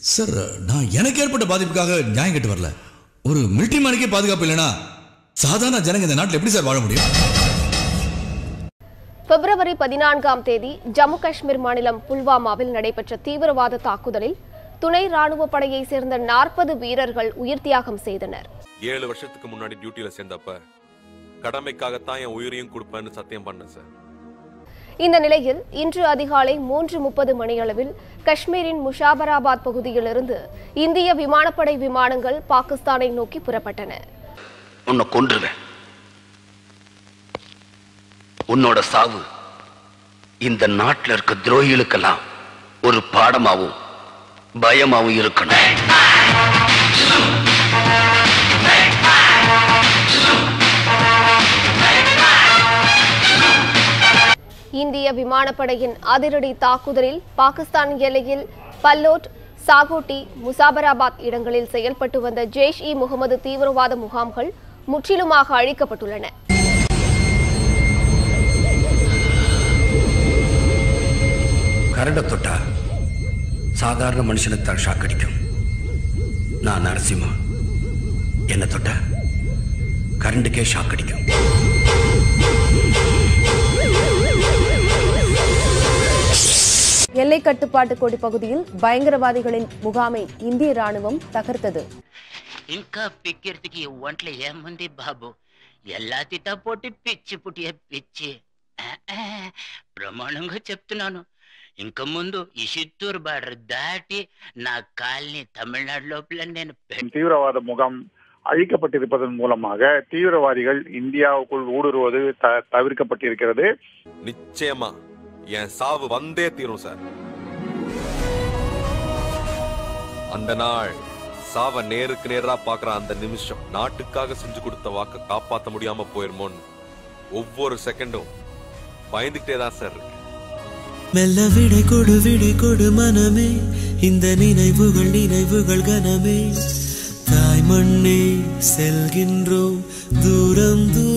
Sir, நான் எனக்கு ஏற்பட்ட பாதிப்புக்காக நியாயம் கேட்டு வரல. ஒரு மிலிட்டரி மேனுக்கே பாதுகாப்பு இல்லைன்னா சாதாரண ஜனங்க இந்த நாட்டில் எப்படி சார் வாழ முடியும்? பிப்ரவரி 14ஆம் தேதி ஜம்மு காஷ்மீர் மாநிலம் புல்வாமாவில் நடைபெற்ற தீவிரவாத தாக்குதலில் துணை ராணுவ படையை சேர்ந்த 40 வீரர்கள் உயிர் தியாகம் செய்தனர். 7 வருஷத்துக்கு முன்னாடி டியூட்டில சேர்ந்தப்ப கடமைக்காகத்தான் என் உயிரையும் கொடுப்பேன்னு சத்தியம் பண்ணேன் சார். இந்த நிலையில் இன்று அதிகாலை 3:30 மணியளவில் காஷ்மீரின் முஷாபராபாத் பகுதியிலிருந்து இந்திய விமானப்படை விமானங்கள் பாகிஸ்தானை நோக்கி புறப்பட்டன. உன்னை கொன்றுவேன். உன்னோட சாவு இந்த நாட்டில் இருக்க துரோகிகளுக்கெல்லாம் ஒரு பாடமாவும் பயமாவும் இருக்கணும். இந்திய விமானப்படையின் அதிரடி தாக்குதலில் பாகிஸ்தான் எல்லையில் பல்லோட், சாகோட்டி, முசாபராபாத் இடங்களில் செயல்பட்டு வந்த ஜெய்ஷ்-இ-முகமது தீவிரவாத முகாம்கள் முற்றிலுமாக அழிக்கப்பட்டுள்ளன. கரண்ட தொட்டா சாதாரண மனுஷனுக்கு ஷாக் அடிக்கும். நான் நரசிம்மா, என்ன தொட்டா கரண்டுக்கே ஷாக் அடிக்கும். எல்லை கட்டுப்பாட்டு கோடு பகுதியில் பயங்கரவாதிகளின் முகாமை இந்திய ராணுவம் தகர்த்தது. ఇంకా పిక్కిర్తికి ఒంట్లో ఏముంది బాబు, ఎలా తిట్టా పోటీ పిచ్చి పుట్టియ పిచ్చి. ప్రమాణంగా చెప్తున్నాను, ఇంక ముందు ఈ చిత్తూరు బార్డర్ దాటి నా కాల్ని తమిళనాడు లోపల నేను தீவிரவாத முகாம் அழிக்கப்பட்டிருப்பதன் மூலமாக தீவிரவாதிகள் இந்தியாவுக்குள் ஊடுருவது தவிர்க்கப்பட்டிருக்கிறது. நிச்சயமா என் சாவு வந்தே தீரும் சார். அந்த நாள் சாவ நேருக்கு நேரா பாக்குற அந்த நிமிஷம் நாட்டுக்காக செஞ்சு கொடுத்த வாக்க காப்பாற்ற முடியாம போயிருமோன்னு ஒவ்வொரு செகண்டும் பயந்துகிட்டே தான் சார் இருக்கு. மெல்ல விடை கொடு மனமே, இந்த நினைவுகள் கனமே. தாய் மண்ணே செல்கின்றோம் தூரம்.